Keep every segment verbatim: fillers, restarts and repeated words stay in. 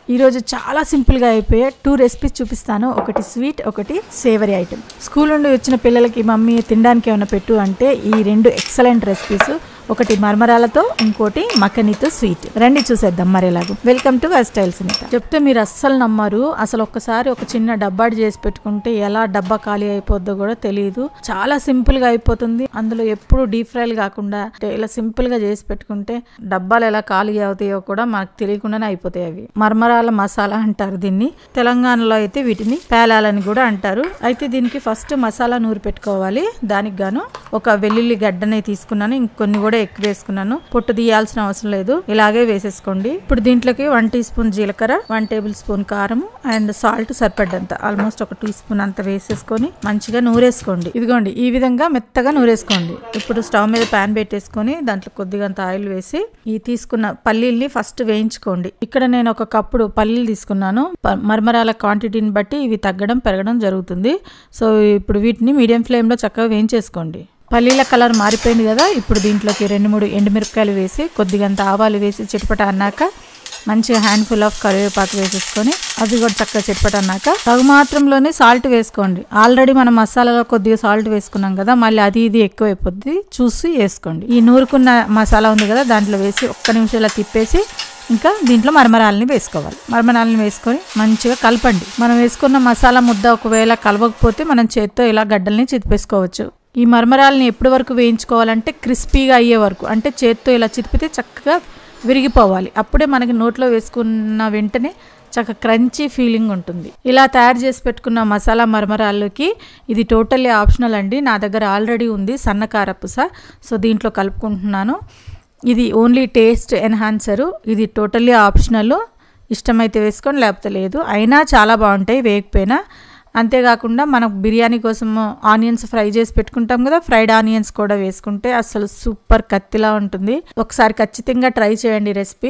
ఈరోజు చాలా సింపుల్గా అయిపోయే టూ రెసిపీస్ చూపిస్తాను. ఒకటి స్వీట్, ఒకటి సేవరీ ఐటెం. స్కూల్ నుండి వచ్చిన పిల్లలకి మమ్మీ తినడానికి ఏమైనా పెట్టు అంటే ఈ రెండు ఎక్సలెంట్ రెసిపీస్. ఒకటి మరమరాలతో, ఇంకోటి మక్కనీతో స్వీట్. రండి చూసేద్దాం మరేలాగో. Welcome to our style Sunitha. చెప్తే మీరు అస్సలు నమ్మరు. అసలు ఒక్కసారి ఒక చిన్న డబ్బాడి చేసి పెట్టుకుంటే ఎలా డబ్బా ఖాళీ అయిపోద్దో కూడా తెలియదు. చాలా సింపుల్ గా అయిపోతుంది. అందులో ఎప్పుడు డీప్ ఫ్రైలు కాకుండా ఇలా సింపుల్ గా చేసి పెట్టుకుంటే డబ్బాలు ఎలా ఖాళీ అవుతాయో కూడా మనకు తెలియకుండానే అయిపోతాయి. అవి మరమరాల మసాలా అంటారు దీన్ని. తెలంగాణలో అయితే వీటిని పేలాలని కూడా అంటారు. అయితే దీనికి ఫస్ట్ మసాలా నూరి పెట్టుకోవాలి. దానికి గాను ఒక వెల్లుల్లి గడ్డని తీసుకున్నాను. ఇంకొన్ని కూడా ఎక్కువ వేసుకున్నాను. పొట్టు తీయాల్సిన అవసరం లేదు, ఇలాగే వేసేసుకోండి. ఇప్పుడు దీంట్లోకి వన్ టీ స్పూన్ జీలకర్ర, వన్ టేబుల్ స్పూన్ కారం అండ్ సాల్ట్ సరిపడ్డంత, ఆల్మోస్ట్ ఒక టీ స్పూన్ అంత వేసేసుకొని మంచిగా నూరేసుకోండి. ఇదిగోండి ఈ విధంగా మెత్తగా నూరేసుకోండి. ఇప్పుడు స్టవ్ మీద ప్యాన్ పెట్టేసుకొని దాంట్లో కొద్దిగా ఆయిల్ వేసి ఈ తీసుకున్న పల్లీల్ని ఫస్ట్ వేయించుకోండి. ఇక్కడ నేను ఒక కప్పుడు పల్లీలు తీసుకున్నాను. మరమరాల క్వాంటిటీని బట్టి ఇవి తగ్గడం పెరగడం జరుగుతుంది. సో ఇప్పుడు వీటిని మీడియం ఫ్లేమ్ లో చక్కగా వేయించేసుకోండి. పల్లీల కలర్ మారిపోయింది కదా. ఇప్పుడు దీంట్లోకి రెండు మూడు ఎండుమిరపకాయలు వేసి కొద్దిగంత ఆవాలు వేసి చిటపట అన్నాక మంచిగా హ్యాండ్ఫుల్ ఆఫ్ కరివేపాకు వేసేసుకొని అది కూడా చక్కగా చిటపట అన్నాక తగు మాత్రంలోనే సాల్ట్ వేసుకోండి. ఆల్రెడీ మనం మసాలాలో కొద్దిగా సాల్ట్ వేసుకున్నాం కదా, మళ్ళీ అది ఇది ఎక్కువ అయిపోద్ది, చూసి వేసుకోండి. ఈ నూరుకున్న మసాలా ఉంది కదా దాంట్లో వేసి ఒక్క నిమిషాలు తిప్పేసి ఇంకా దీంట్లో మరమరాలని వేసుకోవాలి. మరమరాలని వేసుకొని మంచిగా కలపండి. మనం వేసుకున్న మసాలా ముద్ద ఒకవేళ కలవకపోతే మనం చేత్తో ఇలా గడ్డల్ని చితిపేసుకోవచ్చు. ఈ మరమరాలని ఎప్పటి వరకు వేయించుకోవాలంటే క్రిస్పీగా అయ్యే వరకు, అంటే చేత్తో ఇలా చితిపితే చక్కగా విరిగిపోవాలి. అప్పుడే మనకి నోట్లో వేసుకున్న వెంటనే చక్కగా క్రంచీ ఫీలింగ్ ఉంటుంది. ఇలా తయారు చేసి పెట్టుకున్న మసాలా మరమరాల్లోకి ఇది టోటల్లీ ఆప్షనల్ అండి. నా దగ్గర ఆల్రెడీ ఉంది సన్న కారపూస, సో దీంట్లో కలుపుకుంటున్నాను. ఇది ఓన్లీ టేస్ట్ ఎన్హాన్సరు. ఇది టోటల్లీ ఆప్షనల్. ఇష్టమైతే వేసుకొని లేకపోతే లేదు. అయినా చాలా బాగుంటాయి వేయకపోయినా. అంతేకాకుండా మనం బిర్యానీ కోసం ఆనియన్స్ ఫ్రై చేసి పెట్టుకుంటాం కదా, ఫ్రైడ్ ఆనియన్స్ కూడా వేసుకుంటే అసలు సూపర్ కత్తిలా ఉంటుంది. ఒకసారి ఖచ్చితంగా ట్రై చేయండి రెసిపీ.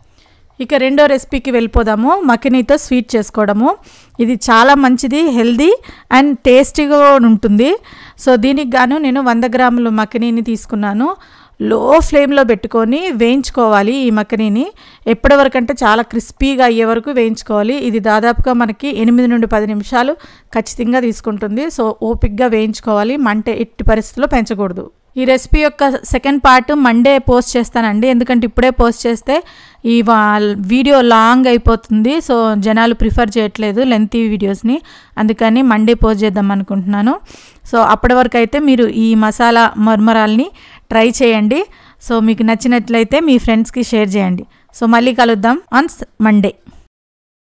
ఇక రెండో రెసిపీకి వెళ్ళిపోదాము. మక్కనీతో స్వీట్ చేసుకోవడము. ఇది చాలా మంచిది, హెల్దీ అండ్ టేస్టీగా ఉంటుంది. సో దీనికి గాను నేను వంద గ్రాములు మక్కనీని తీసుకున్నాను. లో ఫ్లేమ్లో పెట్టుకొని వేయించుకోవాలి. ఈ మక్కనీని ఎప్పటి వరకు అంటే చాలా క్రిస్పీగా అయ్యే వరకు వేయించుకోవాలి. ఇది దాదాపుగా మనకి ఎనిమిది నుండి పది నిమిషాలు ఖచ్చితంగా తీసుకుంటుంది. సో ఓపిక్గా వేయించుకోవాలి. మంట ఎట్టి పరిస్థితుల్లో పెంచకూడదు. ఈ రెసిపీ యొక్క సెకండ్ పార్ట్ మండే పోస్ట్ చేస్తానండి. ఎందుకంటే ఇప్పుడే పోస్ట్ చేస్తే ఈ వీడియో లాంగ్ అయిపోతుంది. సో జనాలు ప్రిఫర్ చేయట్లేదు లెంతీ వీడియోస్ని, అందుకని మండే పోస్ట్ చేద్దాం అనుకుంటున్నాను. సో అప్పటి వరకు అయితే మీరు ఈ మసాలా మరమరాల్ని ట్రై చేయండి. సో మీకు నచ్చినట్లయితే మీ ఫ్రెండ్స్కి షేర్ చేయండి. సో మళ్ళీ కలుద్దాం ఆన్ మండే.